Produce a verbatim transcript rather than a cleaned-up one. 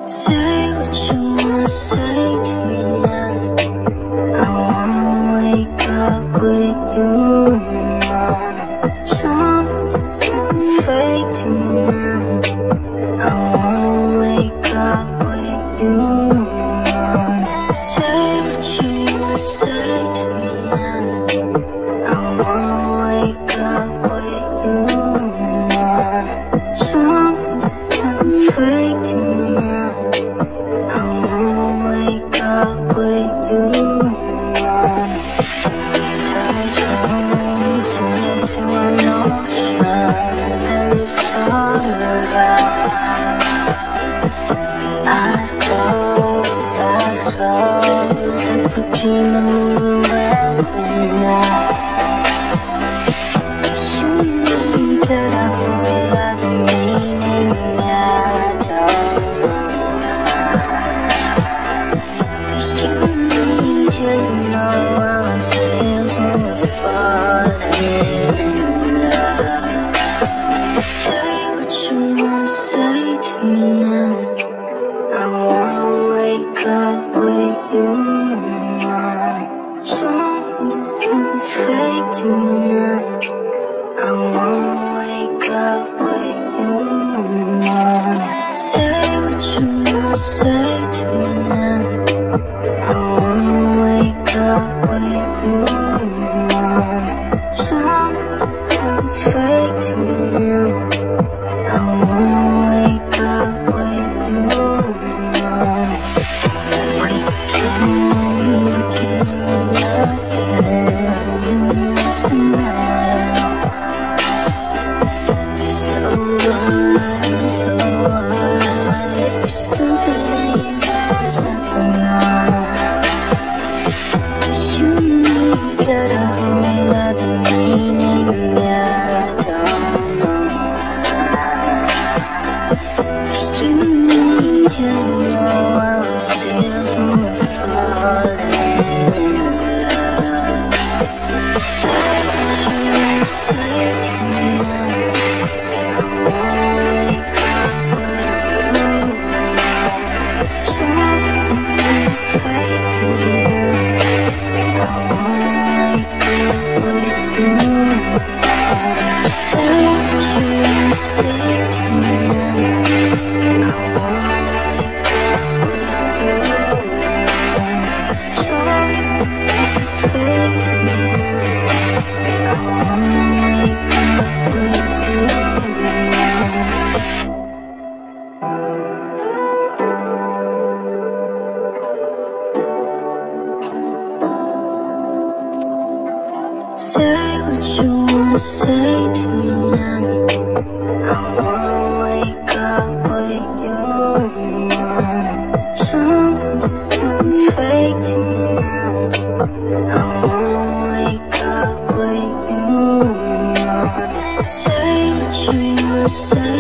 Say what you wanna say to me now. I wanna wake up with you in the morning. Something fake to me now. I wanna wake up with you in the morning. Say what you wanna say to me now. I wanna wake up with you in the morning. Something fake to me now. I wanna wake up with you in the morning. Turn this room, turn it to an ocean. Let me float around. Eyes closed, eyes closed. Like we're dreaming even when we're not. You know you got a whole lot of meaning, and I don't know why. You and me just know how it feels when we're falling in love. Say what you wanna say to me now. I wanna wake up with you in the morning. Something fake to me now. I wanna wake up with you in the morning. Say what you wanna say to me now. I wanna wake up with you in the morning. Something fake to me now. I wanna wake up with you in the morning. We can, we can do nothing, do nothing at all. So what, so what, if you're stupid and you know it's nothing wrong. You know you got a whole lot of meaning, and I don't know why. You and me just know how it feels when we're falling in love. Say what you wanna say to me now. I wanna wake up with you in the morning. Something fake to me now. I wanna wake up with you in the morning. Say what you wanna say to me now. I wanna wake up with you in the morning. Something fake to me now. I wanna wake up with you in the morning. Say what you wanna say to me now. I wanna wake up with you in the morning. Something fake to me now. I wanna wake up with you in the morning. Say what you wanna say